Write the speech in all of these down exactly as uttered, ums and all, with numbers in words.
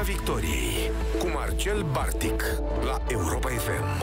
Victoriei cu Marcel Bartic la Europa F M.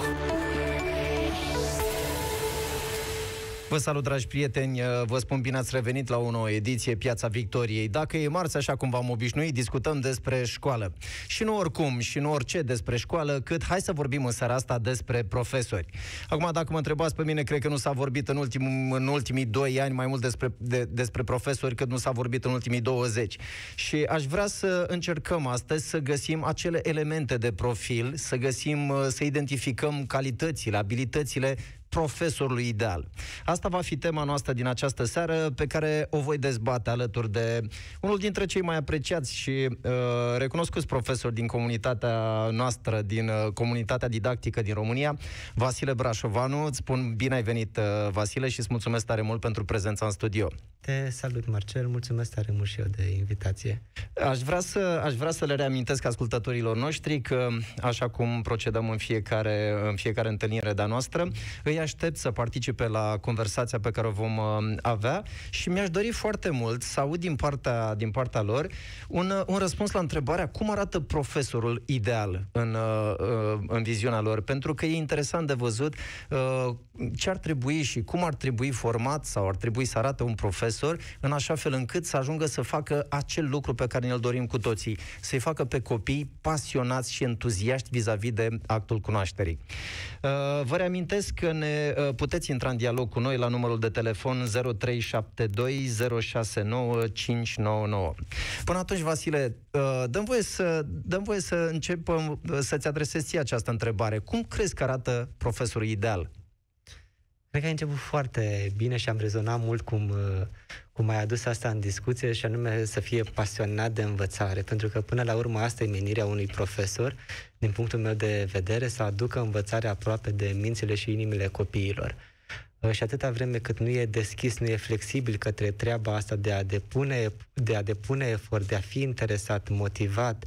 Vă salut, dragi prieteni, vă spun bine ați revenit la o nouă ediție Piața Victoriei. Dacă e marți, așa cum v-am obișnuit, discutăm despre școală. Și nu oricum, și nu orice despre școală, cât hai să vorbim în seara asta despre profesori. Acum, dacă mă întrebați pe mine, cred că nu s-a vorbit în, ultimul, în ultimii doi ani mai mult despre, de, despre profesori cât nu s-a vorbit în ultimii douăzeci. Și aș vrea să încercăm astăzi să găsim acele elemente de profil, să găsim, să identificăm calitățile, abilitățile profesorului ideal. Asta va fi tema noastră din această seară, pe care o voi dezbate alături de unul dintre cei mai apreciați și uh, recunoscuți profesori din comunitatea noastră, din uh, comunitatea didactică din România, Vasile Brașovanu. Îți spun bine ai venit, uh, Vasile, și îți mulțumesc tare mult pentru prezența în studio. Te salut, Marcel, mulțumesc tare mult și eu de invitație. Aș vrea să, aș vrea să le reamintesc ascultătorilor noștri că, așa cum procedăm în fiecare, în fiecare întâlnire de-a noastră, îi aștept să participe la conversația pe care o vom uh, avea și mi-aș dori foarte mult să aud din partea, din partea lor un, uh, un răspuns la întrebarea cum arată profesorul ideal în, uh, uh, în viziunea lor, pentru că e interesant de văzut uh, ce ar trebui și cum ar trebui format sau ar trebui să arate un profesor în așa fel încât să ajungă să facă acel lucru pe care ne-l dorim cu toții, să-i facă pe copii pasionați și entuziaști vis-a-vis de actul cunoașterii. Uh, vă reamintesc că ne puteți intra în dialog cu noi la numărul de telefon zero trei șapte doi zero șase nouă cinci nouă nouă. Până atunci, Vasile, dăm voie să, dăm voie să începem să-ți adresezi ție această întrebare. Cum crezi că arată profesorul ideal? Cred că ai început foarte bine și am rezonat mult cum, cum ai adus asta în discuție, și anume să fie pasionat de învățare, pentru că până la urmă asta e menirea unui profesor, din punctul meu de vedere, să aducă învățarea aproape de mințile și inimile copiilor. Și atâta vreme cât nu e deschis, nu e flexibil către treaba asta de a depune, de a depune efort, de a fi interesat, motivat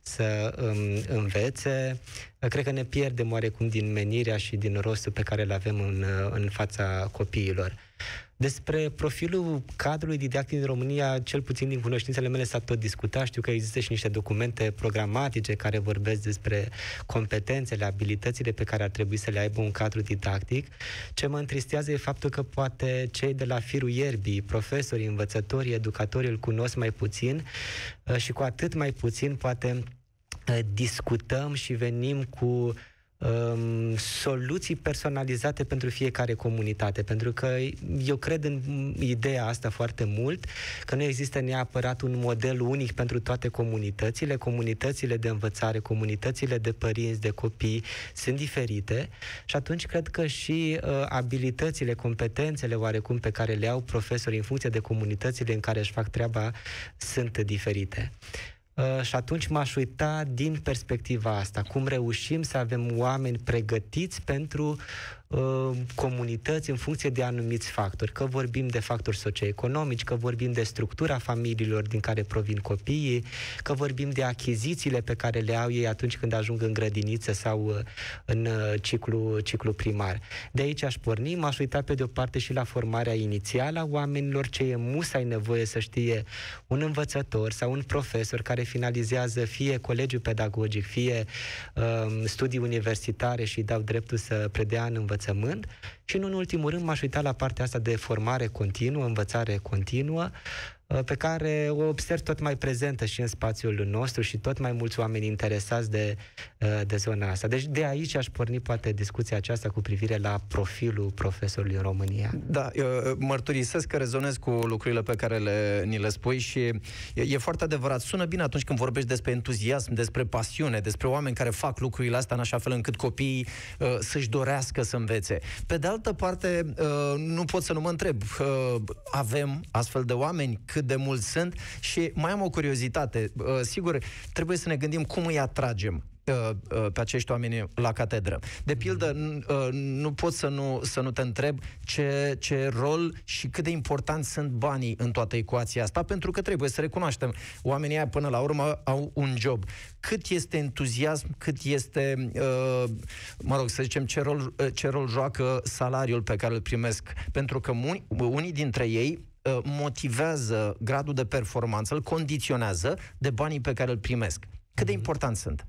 să um, învețe, cred că ne pierdem oarecum din menirea și din rostul pe care îl avem în, în fața copiilor. Despre profilul cadrului didactic din România, cel puțin din cunoștințele mele s-a tot discutat. Știu că există și niște documente programatice care vorbesc despre competențele, abilitățile pe care ar trebui să le aibă un cadru didactic. Ce mă întristează e faptul că poate cei de la firul ierbii, profesorii, învățătorii, educatorii îl cunosc mai puțin și cu atât mai puțin poate discutăm și venim cu Um, soluții personalizate pentru fiecare comunitate, pentru că eu cred în ideea asta foarte mult, că nu există neapărat un model unic pentru toate comunitățile. Comunitățile de învățare, comunitățile de părinți, de copii sunt diferite și atunci cred că și uh, abilitățile, competențele oarecum pe care le au profesorii în funcție de comunitățile în care își fac treaba sunt diferite. Uh, și atunci m-aș uita din perspectiva asta, cum reușim să avem oameni pregătiți pentru uh, comunități în funcție de anumiți factori, că vorbim de factori socioeconomici, că vorbim de structura familiilor din care provin copiii, că vorbim de achizițiile pe care le au ei atunci când ajung în grădiniță sau uh, în uh, ciclu, ciclu primar. De aici aș porni, m-aș uita pe de o parte și la formarea inițială a oamenilor, ce e musai nevoie să știe un învățător sau un profesor care finalizează fie colegiul pedagogic, fie um, studii universitare și dau dreptul să predea în învățământ. Și în ultimul rând m-aș uita la partea asta de formare continuă, învățare continuă, pe care o observ tot mai prezentă și în spațiul nostru și tot mai mulți oameni interesați de, de zona asta. Deci de aici aș porni poate discuția aceasta cu privire la profilul profesorului în România. Da, eu mărturisesc că rezonez cu lucrurile pe care le, ni le spui și e, e foarte adevărat. Sună bine atunci când vorbești despre entuziasm, despre pasiune, despre oameni care fac lucrurile astea în așa fel încât copiii uh, să-și dorească să învețe. Pe de altă parte, uh, nu pot să nu mă întreb. Uh, avem astfel de oameni? Cât de mulți sunt? Și mai am o curiozitate. Uh, sigur, trebuie să ne gândim cum îi atragem pe acești oameni la catedră. De pildă, nu pot să nu, să nu te întreb ce, ce rol și cât de important sunt banii în toată ecuația asta, pentru că trebuie să recunoaștem, oamenii aia până la urmă au un job. Cât este entuziasm, cât este, mă rog, să zicem, ce rol, ce rol joacă salariul pe care îl primesc, pentru că unii, unii dintre ei motivează gradul de performanță, îl condiționează de banii pe care îl primesc. Cât de important sunt?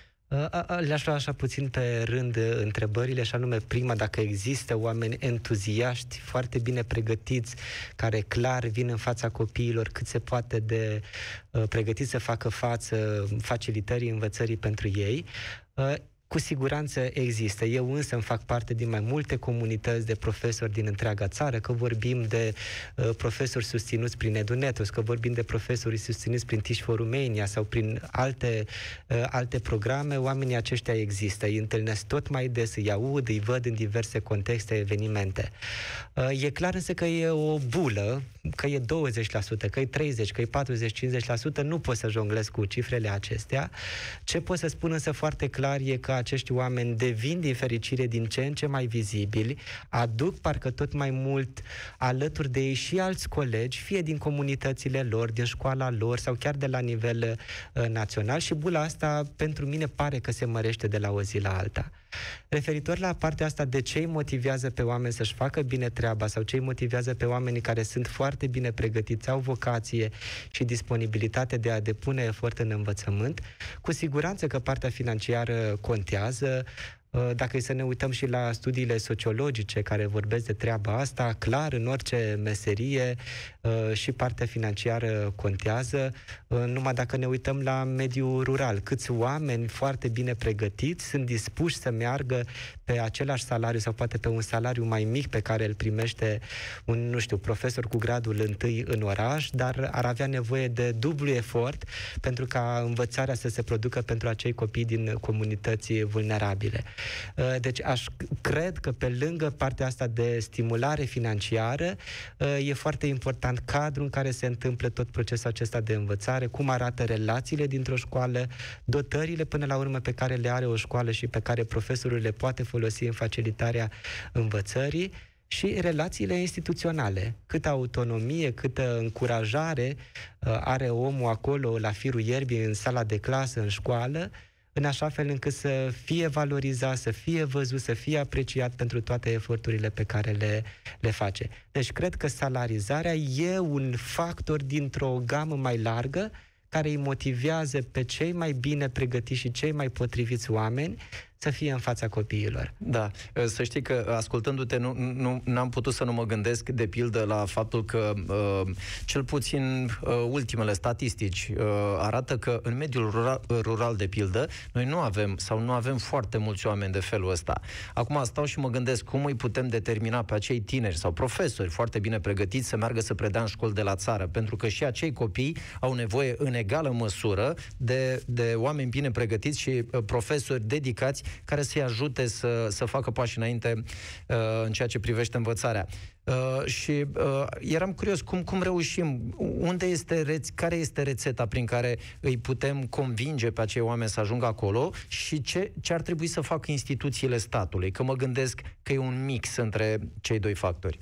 Le-aș lua așa puțin pe rând întrebările, și anume prima, dacă există oameni entuziaști, foarte bine pregătiți, care clar vin în fața copiilor cât se poate de uh, pregătiți să facă față facilitării învățării pentru ei. Uh, Cu siguranță există. Eu însă îmi fac parte din mai multe comunități de profesori din întreaga țară, că vorbim de uh, profesori susținuți prin EduNetworks, că vorbim de profesori susținuți prin Teach for Romania sau prin alte, uh, alte programe. Oamenii aceștia există. Îi întâlnesc tot mai des, îi aud, îi văd în diverse contexte, evenimente. Uh, e clar însă că e o bulă, că e douăzeci la sută, că e treizeci la sută, că e patruzeci cincizeci la sută, nu pot să jonglez cu cifrele acestea. Ce pot să spun însă foarte clar e că acești oameni devin din fericire din ce în ce mai vizibili, aduc parcă tot mai mult alături de ei și alți colegi, fie din comunitățile lor, din școala lor sau chiar de la nivel uh, național, și bula asta pentru mine pare că se mărește de la o zi la alta. Referitor la partea asta de ce îi motivează pe oameni să-și facă bine treaba sau ce îi motivează pe oamenii care sunt foarte bine pregătiți, au vocație și disponibilitate de a depune efort în învățământ, cu siguranță că partea financiară contează. Dacă e să ne uităm și la studiile sociologice care vorbesc de treaba asta, clar, în orice meserie și partea financiară contează. Numai dacă ne uităm la mediul rural, câți oameni foarte bine pregătiți sunt dispuși să meargă pe același salariu sau poate pe un salariu mai mic pe care îl primește un, nu știu, profesor cu gradul întâi în oraș, dar ar avea nevoie de dublu efort pentru ca învățarea să se producă pentru acei copii din comunități vulnerabile. Deci aș cred că pe lângă partea asta de stimulare financiară e foarte important cadrul în care se întâmplă tot procesul acesta de învățare, cum arată relațiile dintr-o școală, dotările până la urmă pe care le are o școală și pe care profesorul le poate folosi în facilitarea învățării, și relațiile instituționale. Câtă autonomie, câtă încurajare are omul acolo la firul ierbii, în sala de clasă, în școală, în așa fel încât să fie valorizat, să fie văzut, să fie apreciat pentru toate eforturile pe care le, le face. Deci cred că salarizarea e un factor dintr-o gamă mai largă care îi motivează pe cei mai bine pregătiți și cei mai potriviți oameni să fie în fața copiilor. Da, să știi că ascultându-te nu, nu, n-am putut să nu mă gândesc de pildă la faptul că uh, cel puțin uh, ultimele statistici uh, arată că în mediul rural, rural de pildă noi nu avem sau nu avem foarte mulți oameni de felul ăsta. Acum stau și mă gândesc cum îi putem determina pe acei tineri sau profesori foarte bine pregătiți să meargă să predea în școli de la țară, pentru că și acei copii au nevoie în egală măsură de, de oameni bine pregătiți și uh, profesori dedicați care să-i ajute să, să facă pași înainte uh, în ceea ce privește învățarea. Uh, și uh, eram curios, cum, cum reușim, unde este reț- care este rețeta prin care îi putem convinge pe acei oameni să ajungă acolo și ce, ce ar trebui să facă instituțiile statului? Că mă gândesc că e un mix între cei doi factori.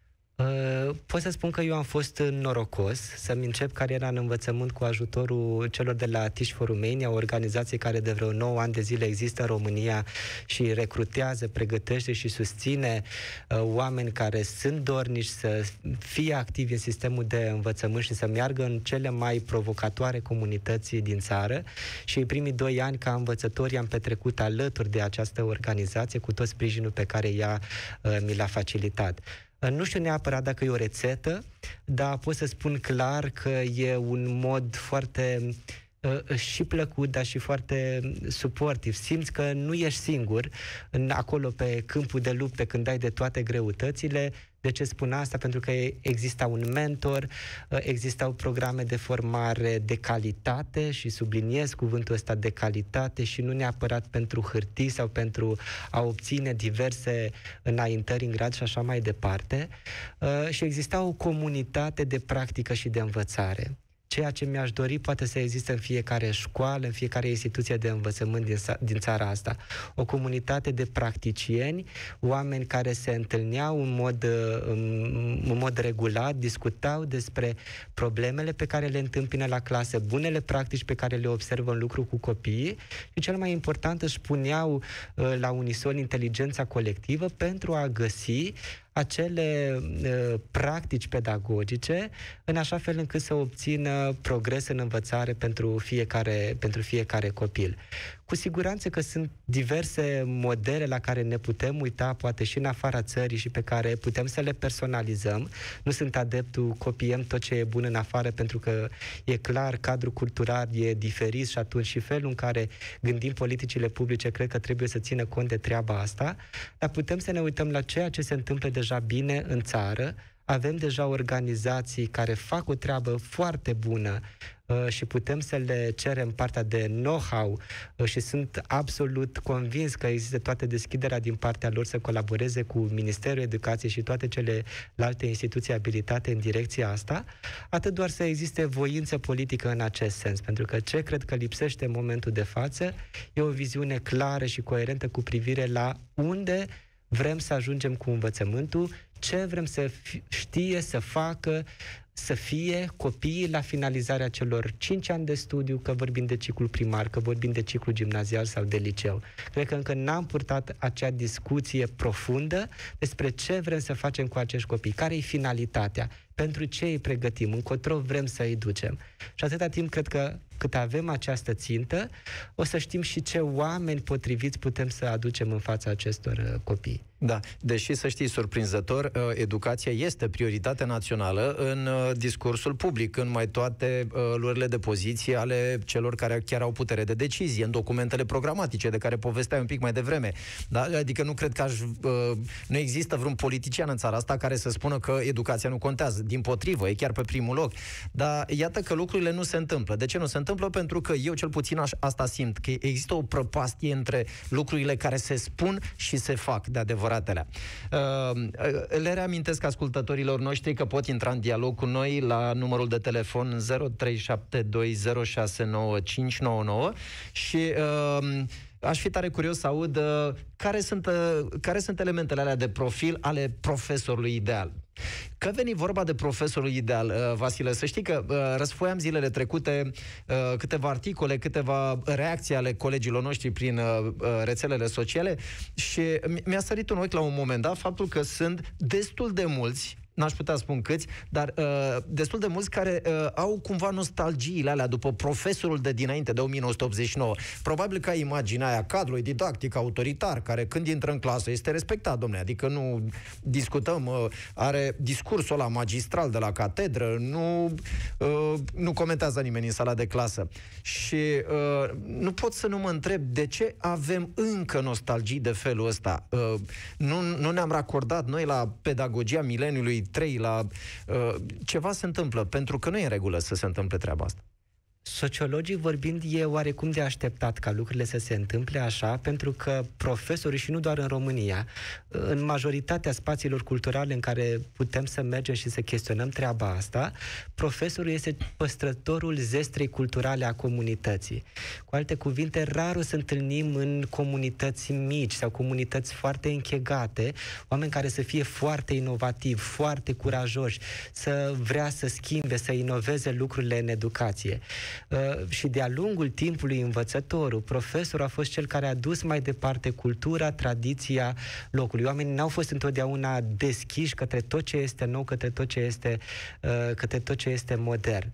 Uh, pot să spun că eu am fost norocos să-mi încep cariera în învățământ cu ajutorul celor de la Teach for Romania, o organizație care de vreo nouă ani de zile există în România și recrutează, pregătește și susține uh, oameni care sunt dornici să fie activi în sistemul de învățământ și să meargă în cele mai provocatoare comunități din țară. Și în primii doi ani ca învățători am petrecut alături de această organizație cu tot sprijinul pe care ea uh, mi l-a facilitat. Nu știu neapărat dacă e o rețetă, dar pot să spun clar că e un mod foarte uh, și plăcut, dar și foarte suportiv. Simți că nu ești singur în, acolo pe câmpul de lupte când ai de toate greutățile. De ce spun asta? Pentru că exista un mentor, existau programe de formare de calitate și subliniez cuvântul ăsta de calitate și nu neapărat pentru hârtii sau pentru a obține diverse înaintări în grad și așa mai departe. Și exista o comunitate de practică și de învățare. Ceea ce mi-aș dori poate să existe în fiecare școală, în fiecare instituție de învățământ din, din țara asta. O comunitate de practicieni, oameni care se întâlneau în mod, în mod regulat, discutau despre problemele pe care le întâmpină la clasă, bunele practici pe care le observă în lucru cu copiii și cel mai important își puneau la unison inteligența colectivă pentru a găsi acele uh, practici pedagogice în așa fel încât să obțină progres în învățare pentru fiecare, pentru fiecare copil. Cu siguranță că sunt diverse modele la care ne putem uita, poate și în afara țării, și pe care putem să le personalizăm. Nu sunt adeptul copiem tot ce e bun în afară, pentru că e clar, cadrul cultural e diferit și atunci și felul în care gândim politicile publice, cred că trebuie să țină cont de treaba asta, dar putem să ne uităm la ceea ce se întâmplă deja bine în țară. Avem deja organizații care fac o treabă foarte bună uh, și putem să le cerem partea de know-how uh, și sunt absolut convins că există toată deschiderea din partea lor să colaboreze cu Ministerul Educației și toate celelalte instituții abilitate în direcția asta, atât doar să existe voință politică în acest sens, pentru că ce cred că lipsește în momentul de față e o viziune clară și coerentă cu privire la unde vrem să ajungem cu învățământul, ce vrem să știe, să facă, să fie copiii la finalizarea celor cinci ani de studiu, că vorbim de ciclu primar, că vorbim de ciclu gimnazial sau de liceu. Cred că încă n-am purtat acea discuție profundă despre ce vrem să facem cu acești copii, care e finalitatea, pentru ce îi pregătim, încotro vrem să îi ducem. Și atâta timp cred că cât avem această țintă, o să știm și ce oameni potriviți putem să aducem în fața acestor copii. Da, deși să știi, surprinzător, educația este prioritate națională în discursul public, în mai toate luările de poziție ale celor care chiar au putere de decizie, în documentele programatice de care povesteai un pic mai devreme. Da? Adică nu cred că aș, nu există vreun politician în țara asta care să spună că educația nu contează. Dimpotrivă, e chiar pe primul loc. Dar iată că lucrurile nu se întâmplă. De ce nu se întâmplă? Pentru că eu cel puțin aș, asta simt, că există o prăpastie între lucrurile care se spun și se fac de adevăratele. Uh, le reamintesc ascultătorilor noștri că pot intra în dialog cu noi la numărul de telefon zero trei șapte doi zero șase nouă cinci nouă nouă și uh, aș fi tare curios să aud uh, care, sunt, uh, care sunt elementele alea de profil ale profesorului ideal. Că veni vorba de profesorul ideal, uh, Vasile, să știi că uh, răsfoiam zilele trecute uh, câteva articole, câteva reacții ale colegilor noștri prin uh, rețelele sociale și mi-a sărit un ochi la un moment dat faptul că sunt destul de mulți, n-aș putea spun câți, dar uh, destul de mulți care uh, au cumva nostalgiile alea după profesorul de dinainte de o mie nouă sute optzeci și nouă. Probabil că ai imaginea aia cadrului didactic autoritar, care când intră în clasă este respectat, domnule, adică nu discutăm, uh, are discursul ăla magistral de la catedră, nu, uh, nu comentează nimeni în sala de clasă. Și uh, nu pot să nu mă întreb de ce avem încă nostalgii de felul ăsta. Uh, nu, nu ne-am racordat noi la pedagogia mileniului trei, la uh, ceva se întâmplă, pentru că nu e în regulă să se întâmple treaba asta. Sociologic vorbind, e oarecum de așteptat ca lucrurile să se întâmple așa, pentru că profesorii, și nu doar în România, în majoritatea spațiilor culturale în care putem să mergem și să chestionăm treaba asta, profesorul este păstrătorul zestrei culturale a comunității. Cu alte cuvinte, rar o să întâlnim în comunități mici sau comunități foarte închegate, oameni care să fie foarte inovativi, foarte curajoși, să vrea să schimbe, să inoveze lucrurile în educație. Uh, și de-a lungul timpului învățătorul, profesorul a fost cel care a dus mai departe cultura, tradiția locului. Oamenii n-au fost întotdeauna deschiși către tot ce este nou, către tot ce este, uh, către tot ce este modern.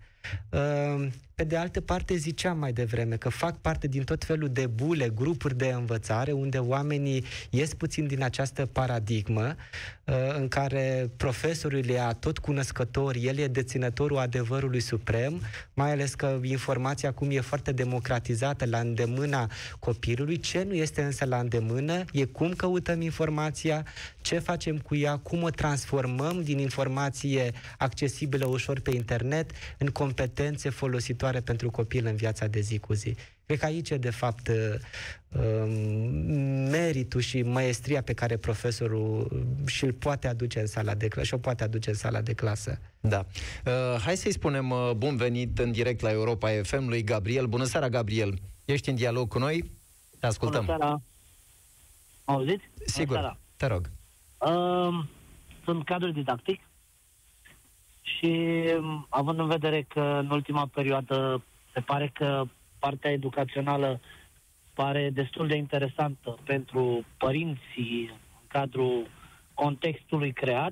Uh, pe de altă parte, ziceam mai devreme că fac parte din tot felul de bule, grupuri de învățare, unde oamenii ies puțin din această paradigmă uh, în care profesorul e tot cunoscător, el e deținătorul adevărului suprem, mai ales că informația acum e foarte democratizată la îndemâna copilului. Ce nu este însă la îndemână e cum căutăm informația, ce facem cu ea, cum o transformăm din informație accesibilă ușor pe internet în competențe folositoare pentru copil în viața de zi cu zi. Cred că aici e, de fapt, meritul și maestria pe care profesorul și-l poate aduce în sala de clasă și o poate aduce în sala de clasă. Da. Uh, hai să-i spunem uh, bun venit în direct la Europa F M lui Gabriel. Bună seara, Gabriel! Ești în dialog cu noi? Te ascultăm. Bună seara! Auziți? Sigur, seara. Te rog. Uh, sunt cadru didactic și având în vedere că în ultima perioadă se pare că partea educațională pare destul de interesantă pentru părinții în cadrul contextului creat.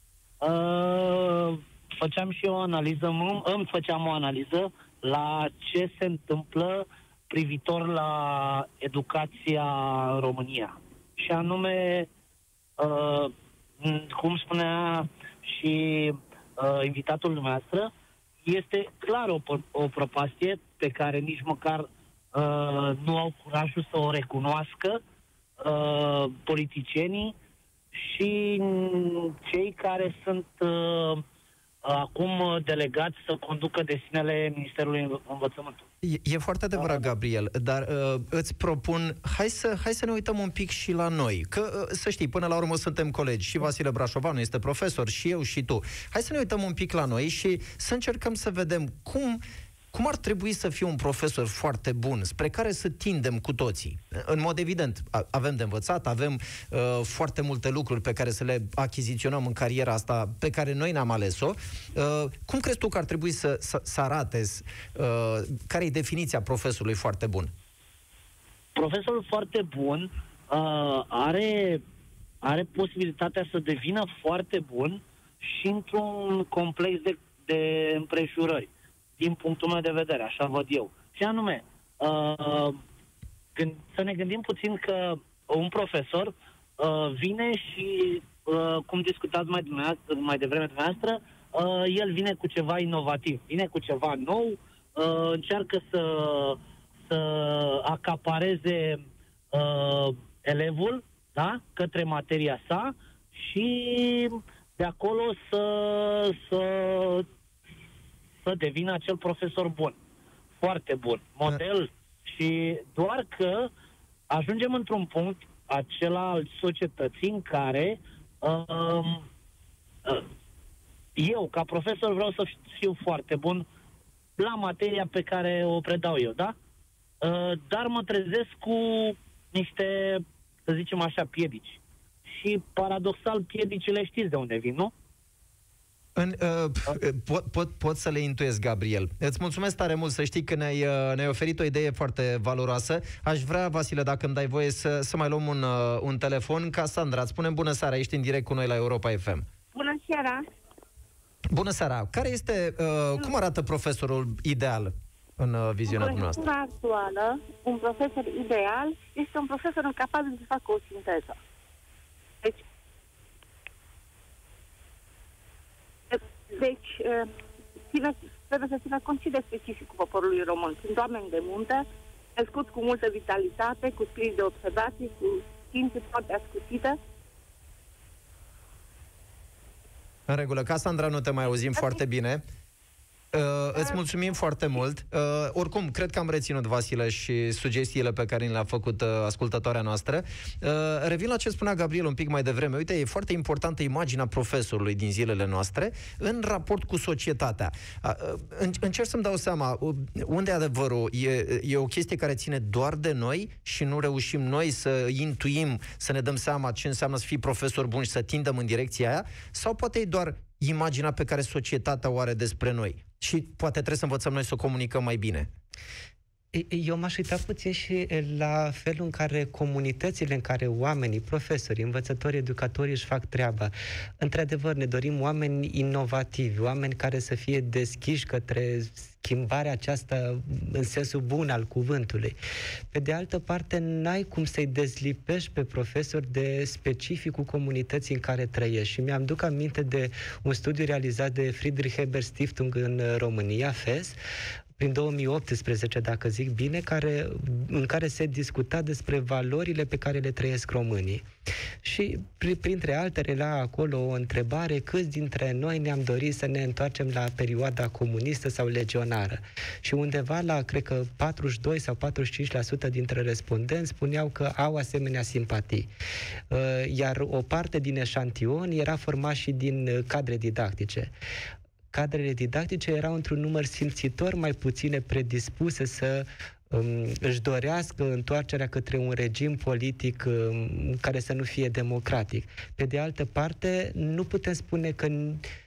Uh, făceam și eu o analiză, îmi făceam o analiză la ce se întâmplă privitor la educația în România. Și anume, uh, cum spunea și uh, invitatul dumneavoastră, este clar o, o prăpastie pe care nici măcar uh, nu au curajul să o recunoască uh, politicienii și cei care sunt uh, acum delegați să conducă destinele Ministerului Învățământului. E, e foarte adevărat, Gabriel, dar uh, îți propun, hai să, hai să ne uităm un pic și la noi. Că, uh, să știi, până la urmă suntem colegi. Și Vasile Brașovanu este profesor, și eu, și tu. Hai să ne uităm un pic la noi și să încercăm să vedem cum... Cum ar trebui să fie un profesor foarte bun, spre care să tindem cu toții? În mod evident, avem de învățat, avem uh, foarte multe lucruri pe care să le achiziționăm în cariera asta pe care noi ne-am ales-o. Uh, cum crezi tu că ar trebui să, să, să arate? Uh, care e definiția profesorului foarte bun? Profesorul foarte bun uh, are, are posibilitatea să devină foarte bun și într-un complex de, de împrejurări. Din punctul meu de vedere, așa văd eu. Și anume, uh, când, să ne gândim puțin că un profesor uh, vine și, uh, cum discutați mai, mai devreme dumneavoastră, uh, el vine cu ceva inovativ, vine cu ceva nou, uh, încearcă să, să acapareze uh, elevul, da, către materia sa și de acolo să... să să devină acel profesor bun, foarte bun, model. Și doar că ajungem într-un punct acela al societății în care uh, uh, eu, ca profesor, vreau să fiu foarte bun la materia pe care o predau eu, da? Uh, dar mă trezesc cu niște, să zicem așa, piedici. Și paradoxal, piedicile știți de unde vin, nu? În, uh, pot, pot, pot să le intuiesc, Gabriel. Îți mulțumesc tare mult, să știi că ne-ai, uh, ne-ai oferit o idee foarte valoroasă. Aș vrea, Vasile, dacă îmi dai voie să, să mai luăm un, uh, un telefon. Cassandra, îți spunem bună seara, ești în direct cu noi la Europa F M. Bună seara! Bună seara! Care este, uh, cum arată profesorul ideal în uh, viziunea dumneavoastră? În actuală, un profesor ideal este un profesor capabil să facă o sinteză. Deci, Deci, ține, trebuie să țină cont și de specificul poporului român. Sunt oameni de munte, născuți cu multă vitalitate, cu spirit de observație, cu științe foarte ascuțite. În regulă. Cassandra, nu te mai auzim foarte bine. Uh, îți mulțumim foarte mult. Uh, oricum, cred că am reținut, Vasile, și sugestiile pe care ni le-a făcut uh, ascultătoarea noastră. Uh, revin la ce spunea Gabriel un pic mai devreme. Uite, e foarte importantă imaginea profesorului din zilele noastre în raport cu societatea. Uh, uh, încerc să-mi dau seama uh, unde e adevărul. E, e o chestie care ține doar de noi și nu reușim noi să intuim, să ne dăm seama ce înseamnă să fii profesor bun și să tindem în direcția aia? Sau poate e doar imaginea pe care societatea o are despre noi? Și poate trebuie să învățăm noi să o comunicăm mai bine. Eu m-aș uita puțin și la felul în care comunitățile în care oamenii, profesorii, învățători, educatorii își fac treaba. Într-adevăr, ne dorim oameni inovativi, oameni care să fie deschiși către schimbarea aceasta în sensul bun al cuvântului. Pe de altă parte, n-ai cum să-i dezlipești pe profesori de specificul comunității în care trăiești. Și mi-am duc aminte de un studiu realizat de Friedrich Ebert Stiftung în România, F E S, prin două mii optsprezece, dacă zic bine, care, în care se discuta despre valorile pe care le trăiesc românii. Și, printre altele, era acolo o întrebare: câți dintre noi ne-am dorit să ne întoarcem la perioada comunistă sau legionară? Și undeva la, cred că, patruzeci și doi sau patruzeci și cinci la sută dintre respondenți spuneau că au asemenea simpatii. Iar o parte din eșantion era format și din cadre didactice. Cadrele didactice erau într-un număr simțitor mai puține predispuse să um, își dorească întoarcerea către un regim politic um, care să nu fie democratic. Pe de altă parte, nu putem spune că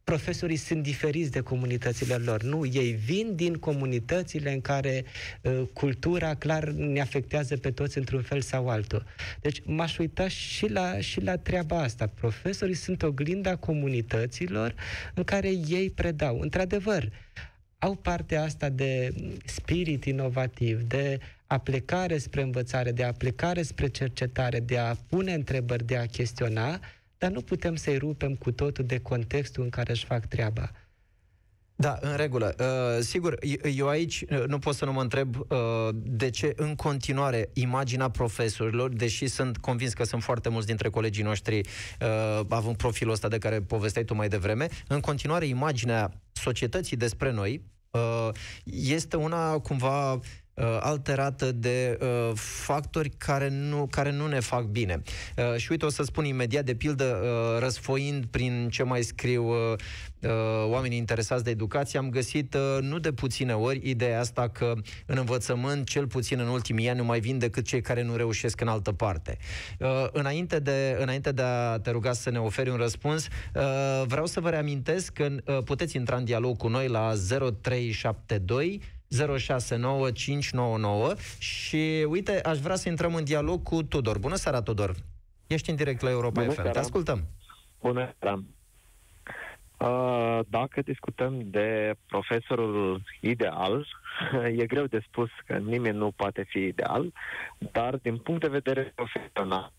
profesorii sunt diferiți de comunitățile lor. Nu, ei vin din comunitățile în care uh, cultura clar ne afectează pe toți într-un fel sau altul. Deci m-aș uita și la, și la treaba asta. Profesorii sunt oglinda comunităților în care ei predau. Într-adevăr, au partea asta de spirit inovativ, de aplicare spre învățare, de aplicare spre cercetare, de a pune întrebări, de a chestiona, dar nu putem să-i rupem cu totul de contextul în care își fac treaba. Da, în regulă. Uh, sigur, eu aici nu pot să nu mă întreb uh, de ce în continuare imaginea profesorilor, deși sunt convins că sunt foarte mulți dintre colegii noștri uh, având profilul ăsta de care povesteai tu mai devreme, în continuare imaginea societății despre noi uh, este una cumva alterată de uh, factori care nu, care nu ne fac bine. Uh, și uite, o să spun imediat, de pildă, uh, răsfoind prin ce mai scriu uh, uh, oamenii interesați de educație, am găsit uh, nu de puține ori ideea asta că în învățământ, cel puțin în ultimii ani, nu mai vin decât cei care nu reușesc în altă parte. Uh, înainte, de, înainte de a te ruga să ne oferi un răspuns, uh, vreau să vă reamintesc că uh, puteți intra în dialog cu noi la zero trei șapte doi zero șase nouă cinci nouă nouă și, uite, aș vrea să intrăm în dialog cu Tudor. Bună seara, Tudor! Ești în direct la Europa F M. Te ascultăm! Bună seara! Uh, dacă discutăm de profesorul ideal, e greu de spus că nimeni nu poate fi ideal, dar din punct de vedere profesional,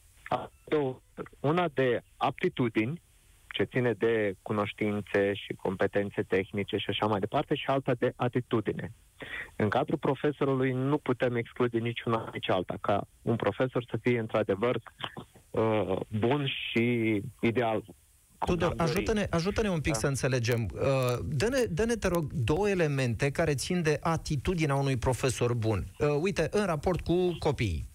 una de aptitudini, ce ține de cunoștințe și competențe tehnice și așa mai departe, și alta de atitudine. În cadrul profesorului nu putem exclude niciuna nici alta, ca un profesor să fie într-adevăr uh, bun și ideal. Tudor, ajută-ne, ajută-ne un pic da. să înțelegem. Uh, dă-ne, dă-ne, te rog, două elemente care țin de atitudinea unui profesor bun. Uh, uite, în raport cu copiii.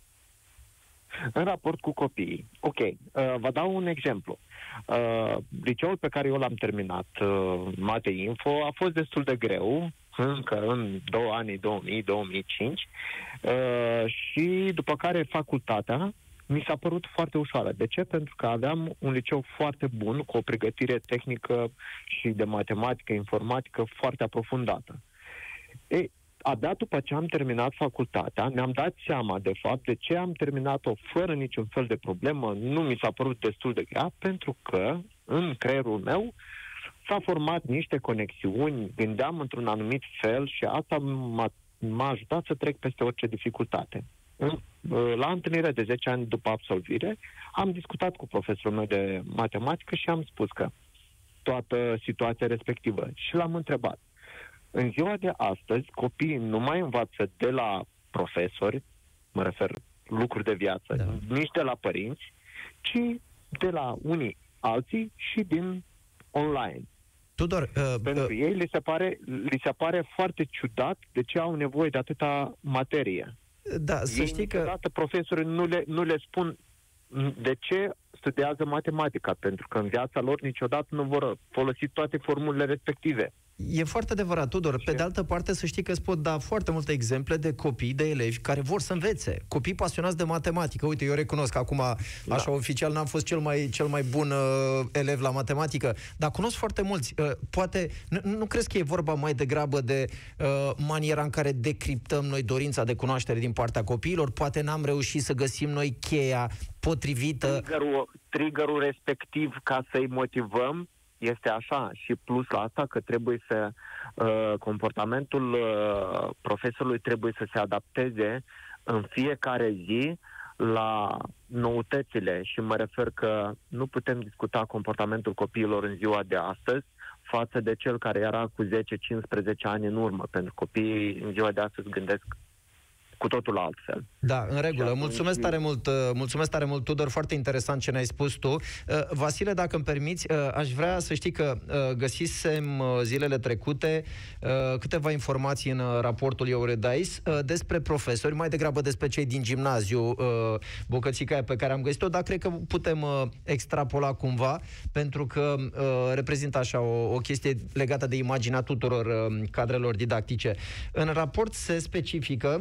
În raport cu copiii. Ok, uh, vă dau un exemplu. Uh, liceul pe care eu l-am terminat, uh, Mate Info, a fost destul de greu, încă în două anii două mii două mii cinci, uh, și după care facultatea mi s-a părut foarte ușoară. De ce? Pentru că aveam un liceu foarte bun, cu o pregătire tehnică și de matematică, informatică foarte aprofundată. Ei, abia după ce am terminat facultatea, ne-am dat seama, de fapt, de ce am terminat-o fără niciun fel de problemă, nu mi s-a părut destul de grea, pentru că în creierul meu s-a format niște conexiuni, gândeam într-un anumit fel și asta m-a, m-a ajutat să trec peste orice dificultate. La întâlnirea de zece ani după absolvire, am discutat cu profesorul meu de matematică și am spus că toată situația respectivă. Și l-am întrebat. În ziua de astăzi, copiii nu mai învață de la profesori, mă refer lucruri de viață, da. nici de la părinți, ci de la unii alții și din online. Tudor, uh, Pentru uh, ei li se, pare, li se pare foarte ciudat de ce au nevoie de atâta materie. Da, să ei, știi că... niciodată profesorii nu le, nu le spun de ce studiază matematica, pentru că în viața lor niciodată nu vor folosi toate formulele respective. E foarte adevărat, Tudor. Pe de altă parte, să știi că îți pot da foarte multe exemple de copii, de elevi care vor să învețe. Copii pasionați de matematică. Uite, eu recunosc că acum, da. așa oficial, n-am fost cel mai, cel mai bun uh, elev la matematică, dar cunosc foarte mulți. Uh, poate, nu, nu crezi că e vorba mai degrabă de uh, maniera în care decriptăm noi dorința de cunoaștere din partea copiilor? Poate n-am reușit să găsim noi cheia potrivită. Triggerul, triggerul respectiv ca să-i motivăm este așa, și plus la asta că trebuie să uh, comportamentul uh, profesorului trebuie să se adapteze în fiecare zi la noutățile, și mă refer că nu putem discuta comportamentul copiilor în ziua de astăzi față de cel care era cu zece cincisprezece ani în urmă, pentru că copiii în ziua de astăzi gândesc cu totul altfel. Da, în regulă. Mulțumesc tare mult, mulțumesc tare mult, Tudor, foarte interesant ce ne-ai spus tu. Vasile, dacă îmi permiți, aș vrea să știi că găsisem zilele trecute câteva informații în raportul Euredais despre profesori, mai degrabă despre cei din gimnaziu, bucățica aia pe care am găsit-o, dar cred că putem extrapola cumva, pentru că reprezintă așa o, o chestie legată de imaginea tuturor cadrelor didactice. În raport se specifică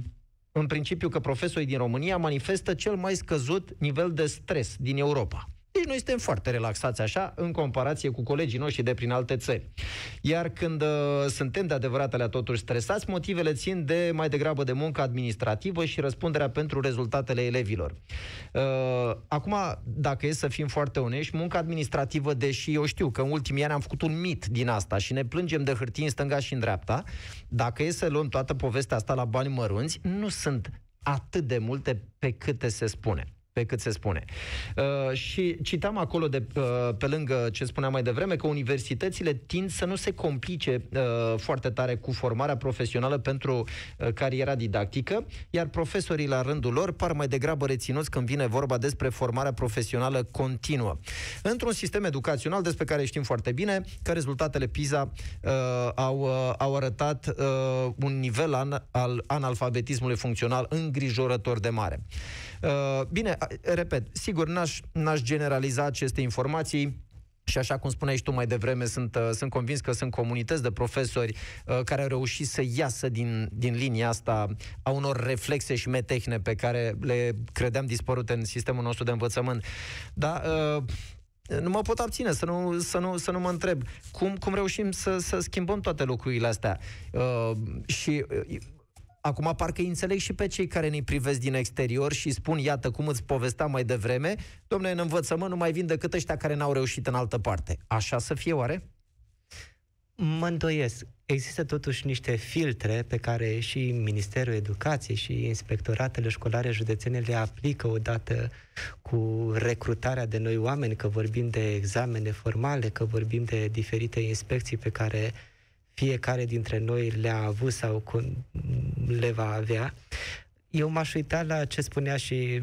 în principiu că profesorii din România manifestă cel mai scăzut nivel de stres din Europa. Deci noi suntem foarte relaxați așa, în comparație cu colegii noștri de prin alte țări. Iar când uh, suntem de adevăratele totuși stresați, motivele țin de mai degrabă de muncă administrativă și răspunderea pentru rezultatele elevilor. Uh, acum, dacă e să fim foarte onești, munca administrativă, deși eu știu că în ultimii ani am făcut un mit din asta și ne plângem de hârtii în stânga și în dreapta, dacă e să luăm toată povestea asta la bani mărunți, nu sunt atât de multe pe câte se spune. pe cât se spune. Uh, și citam acolo, de, uh, pe lângă ce spuneam mai devreme, că universitățile tind să nu se complice uh, foarte tare cu formarea profesională pentru uh, cariera didactică, iar profesorii la rândul lor par mai degrabă reținuți când vine vorba despre formarea profesională continuă. Într-un sistem educațional despre care știm foarte bine că rezultatele PISA uh, au, uh, au arătat uh, un nivel an, al analfabetismului funcțional îngrijorător de mare. Uh, bine, repet, sigur, n-aș, n-aș generaliza aceste informații și așa cum spuneai și tu mai devreme, sunt, uh, sunt convins că sunt comunități de profesori uh, care au reușit să iasă din, din linia asta a unor reflexe și metehne pe care le credeam dispărute în sistemul nostru de învățământ. Dar uh, nu mă pot abține să nu, să nu, să nu mă întreb cum, cum reușim să, să schimbăm toate lucrurile astea. Uh, și... Uh, Acum parcă îi înțeleg și pe cei care ne privesc din exterior și spun, iată cum îți povesteam mai devreme, dom'le, în învățământ nu mai vin decât ăștia care n-au reușit în altă parte. Așa să fie oare? Mă îndoiesc. Există totuși niște filtre pe care și Ministerul Educației și inspectoratele școlare județene le aplică odată cu recrutarea de noi oameni, că vorbim de examene formale, că vorbim de diferite inspecții pe care fiecare dintre noi le-a avut sau le va avea. Eu m-aș uita la ce spunea și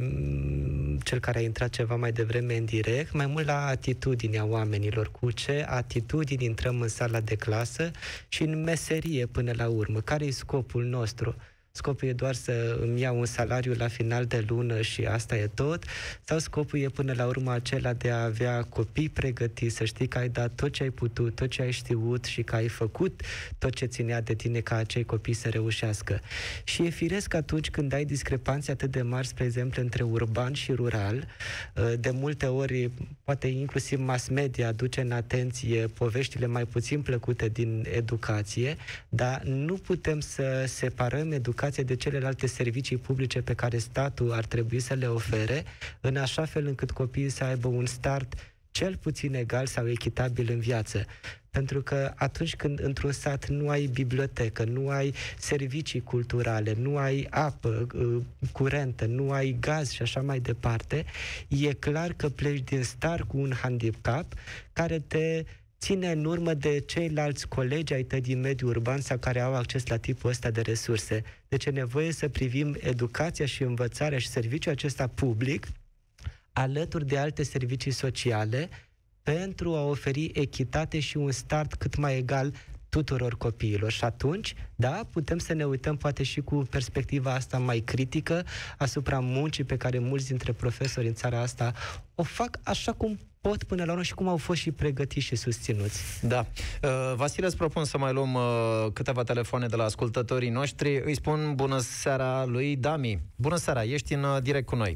cel care a intrat ceva mai devreme în direct, mai mult la atitudinea oamenilor, cu ce atitudini intrăm în sala de clasă și în meserie până la urmă. Care e scopul nostru? Scopul e doar să îmi iau un salariu la final de lună și asta e tot? Sau scopul e până la urmă acela de a avea copii pregătiți, să știi că ai dat tot ce ai putut, tot ce ai știut și că ai făcut tot ce ținea de tine ca acei copii să reușească? Și e firesc atunci când ai discrepanțe atât de mari, spre exemplu, între urban și rural, de multe ori, poate inclusiv mass media aduce în atenție poveștile mai puțin plăcute din educație, dar nu putem să separăm educația de celelalte servicii publice pe care statul ar trebui să le ofere, în așa fel încât copiii să aibă un start cel puțin egal sau echitabil în viață. Pentru că atunci când într-un sat nu ai bibliotecă, nu ai servicii culturale, nu ai apă curentă, nu ai gaz și așa mai departe, e clar că pleci din start cu un handicap care te ține în urmă de ceilalți colegi ai tăi din mediul urban sau care au acces la tipul ăsta de resurse. Deci e nevoie să privim educația și învățarea și serviciul acesta public alături de alte servicii sociale pentru a oferi echitate și un start cât mai egal tuturor copiilor. Și atunci, da, putem să ne uităm poate și cu perspectiva asta mai critică asupra muncii pe care mulți dintre profesori în țara asta o fac așa cum pot până la urmă și cum au fost și pregătiți și susținuți. Da. Uh, Vasile, îți propun să mai luăm uh, câteva telefoane de la ascultătorii noștri. Îi spun bună seara lui Dami. Bună seara, ești în uh, direct cu noi.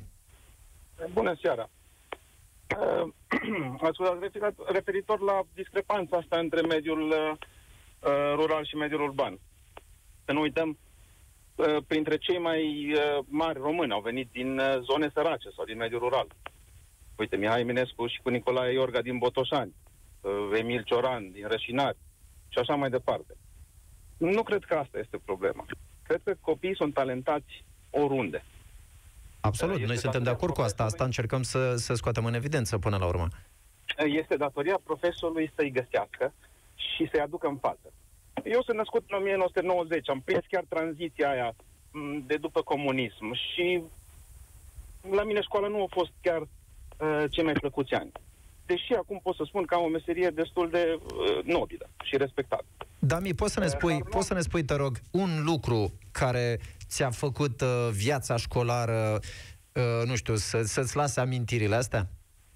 Bună seara. Uh, ați referitor la discrepanța asta între mediul uh, rural și mediul urban. Să nu uităm, uh, printre cei mai uh, mari români au venit din uh, zone sărace sau din mediul rural. Uite, Mihai Eminescu și cu Nicolae Iorga din Botoșani, uh, Emil Cioran din Rășinari și așa mai departe. Nu cred că asta este problema. Cred că copiii sunt talentați oriunde. Absolut, este noi suntem de acord cu asta. Asta încercăm să, să scoatem în evidență până la urmă. Este datoria profesorului să-i găsească și să-i aducă în față. Eu sunt născut în o mie nouă sute nouăzeci, am prins chiar tranziția aia de după comunism și la mine școala nu a fost chiar uh, cei mai plăcuți ani. Deși acum pot să spun că am o meserie destul de uh, nobilă și respectabilă. Dami, poți să ne spui, uh, poți să ne spui, te rog, un lucru care ți-a făcut uh, viața școlară, uh, nu știu, să, să-ți lase amintirile astea?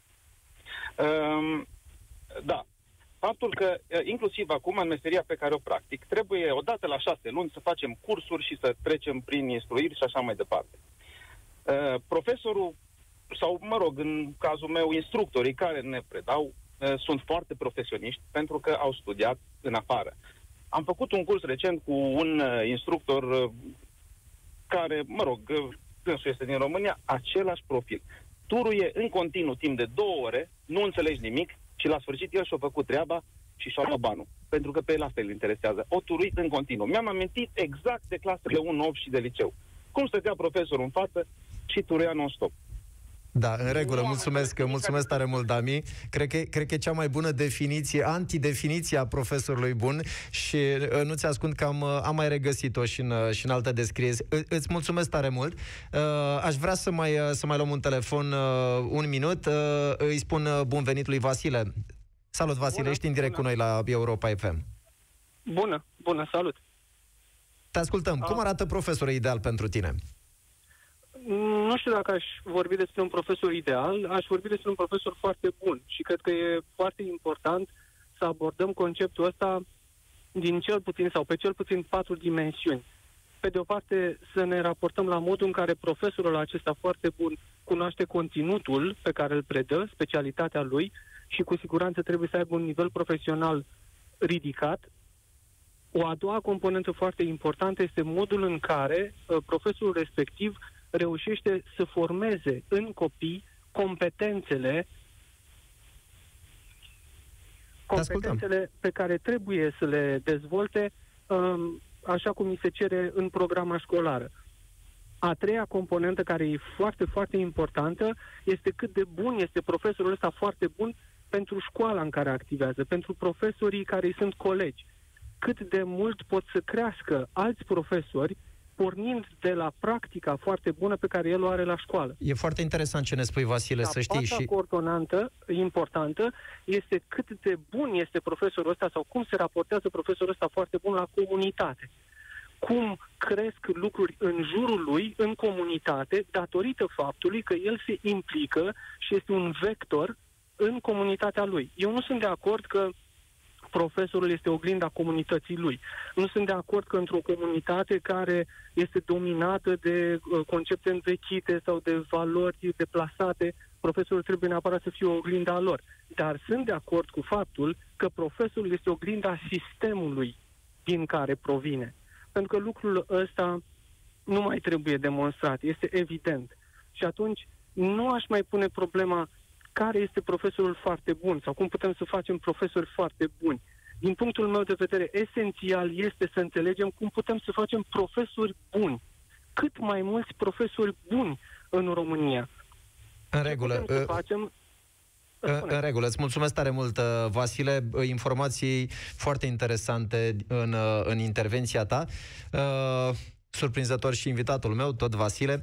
Uh, da. Faptul că, inclusiv acum, în meseria pe care o practic, trebuie odată la șase luni să facem cursuri și să trecem prin instruiri și așa mai departe. Uh, profesorul sau, mă rog, în cazul meu, instructorii care ne predau sunt foarte profesioniști pentru că au studiat în afară. Am făcut un curs recent cu un instructor care, mă rog, dânsul este din România, același profil. Turuie în continuu timp de două ore, nu înțelegi nimic și la sfârșit el și-a făcut treaba și și-a luat banul. Pentru că pe el asta îl interesează. O turuit în continuu. Mi-am amintit exact de clasele unu opt și de liceu. Cum stătea profesorul în față și turuia non-stop. Da, în regulă, mulțumesc, mulțumesc tare mult, Dami. Cred că, cred că e cea mai bună definiție, antidefiniție a profesorului bun și uh, nu-ți ascund că am, am mai regăsit-o și în, și în alte descrieri. Îți mulțumesc tare mult. Uh, aș vrea să mai, să mai luăm un telefon uh, un minut. Uh, îi spun uh, bun venit lui Vasile. Salut, Vasile, bună, ești în direct bună. Cu noi la Europa F M. Bună, bună, salut. Te ascultăm. Cum arată profesorul ideal pentru tine? Nu știu dacă aș vorbi despre un profesor ideal, aș vorbi despre un profesor foarte bun și cred că e foarte important să abordăm conceptul ăsta din cel puțin sau pe cel puțin patru dimensiuni. Pe de o parte, să ne raportăm la modul în care profesorul acesta foarte bun cunoaște conținutul pe care îl predă, specialitatea lui și cu siguranță trebuie să aibă un nivel profesional ridicat. O a doua componentă foarte importantă este modul în care uh, profesorul respectiv reușește să formeze în copii competențele competențele pe care trebuie să le dezvolte um, așa cum îi se cere în programa școlară. A treia componentă, care e foarte, foarte importantă, este cât de bun este profesorul ăsta, foarte bun pentru școala în care activează, pentru profesorii care îi sunt colegi. Cât de mult pot să crească alți profesori pornind de la practica foarte bună pe care el o are la școală. E foarte interesant ce ne spui, Vasile, la să știi. Și coordonantă importantă este cât de bun este profesorul ăsta sau cum se raportează profesorul ăsta foarte bun la comunitate. Cum cresc lucruri în jurul lui, în comunitate, datorită faptului că el se implică și este un vector în comunitatea lui. Eu nu sunt de acord că profesorul este oglinda comunității lui. Nu sunt de acord că într-o comunitate care este dominată de uh, concepte învechite sau de valori deplasate, profesorul trebuie neapărat să fie o oglinda lor. Dar sunt de acord cu faptul că profesorul este oglinda sistemului din care provine. Pentru că lucrul ăsta nu mai trebuie demonstrat, este evident. Și atunci nu aș mai pune problema care este profesorul foarte bun sau cum putem să facem profesori foarte buni. Din punctul meu de vedere, esențial este să înțelegem cum putem să facem profesori buni. Cât mai mulți profesori buni în România. În regulă. Să facem... În regulă. Îți mulțumesc tare mult, Vasile. Informații foarte interesante în, în intervenția ta. Surprinzător și invitatul meu, tot Vasile.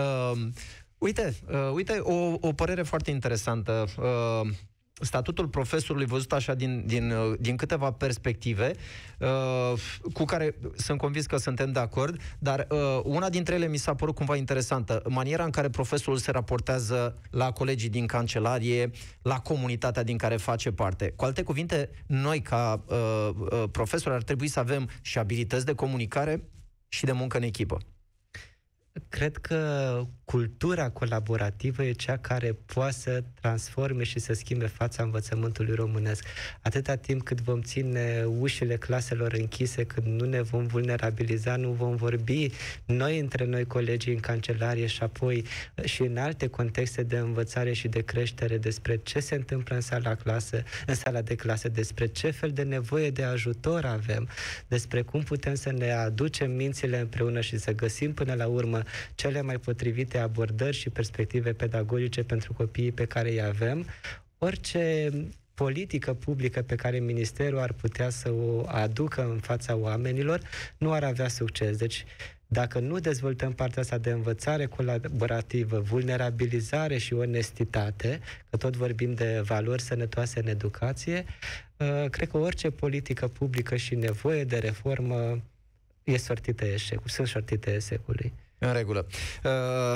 Uite, uh, uite o, o părere foarte interesantă. Uh, statutul profesorului văzut așa din, din, uh, din câteva perspective, uh, cu care sunt convins că suntem de acord, dar uh, una dintre ele mi s-a părut cumva interesantă. Maniera în care profesorul se raportează la colegii din cancelarie, la comunitatea din care face parte. Cu alte cuvinte, noi ca uh, uh, profesori ar trebui să avem și abilități de comunicare și de muncă în echipă. Cred că cultura colaborativă e cea care poate să transforme și să schimbe fața învățământului românesc. Atâta timp cât vom ține ușile claselor închise, când nu ne vom vulnerabiliza, nu vom vorbi noi între noi, colegii în cancelarie și apoi și în alte contexte de învățare și de creștere despre ce se întâmplă în sala, clasă, în sala de clasă, despre ce fel de nevoie de ajutor avem, despre cum putem să ne aducem mințile împreună și să găsim până la urmă cele mai potrivite abordări și perspective pedagogice pentru copiii pe care îi avem. Orice politică publică pe care ministerul ar putea să o aducă în fața oamenilor nu ar avea succes. Deci, dacă nu dezvoltăm partea asta de învățare colaborativă, vulnerabilizare și onestitate, că tot vorbim de valori sănătoase în educație, cred că orice politică publică și nevoie de reformă e sortită eșecului, sunt sortite eșecului. În regulă. Uh,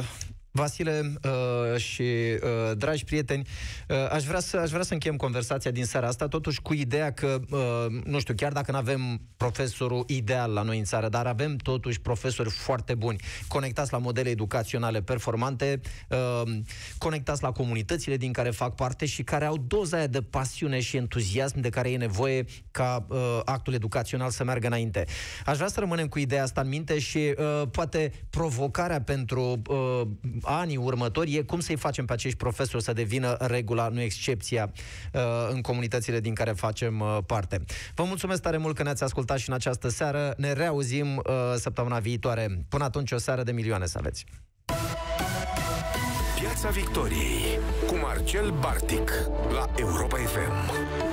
Vasile uh, și uh, dragi prieteni, uh, aș, vrea să, aș vrea să încheiem conversația din seara asta, totuși cu ideea că, uh, nu știu, chiar dacă nu avem profesorul ideal la noi în țară, dar avem totuși profesori foarte buni, conectați la modele educaționale performante, uh, conectați la comunitățile din care fac parte și care au doza aia de pasiune și entuziasm de care e nevoie ca uh, actul educațional să meargă înainte. Aș vrea să rămânem cu ideea asta în minte și uh, poate provocarea pentru uh, anii următori e cum să-i facem pe acești profesori să devină regula, nu excepția, uh, în comunitățile din care facem uh, parte. Vă mulțumesc tare mult că ne-ați ascultat și în această seară. Ne reauzim uh, săptămâna viitoare. Până atunci, o seară de milioane să aveți! Piața Victoriei cu Marcel Bartic la Europa F M.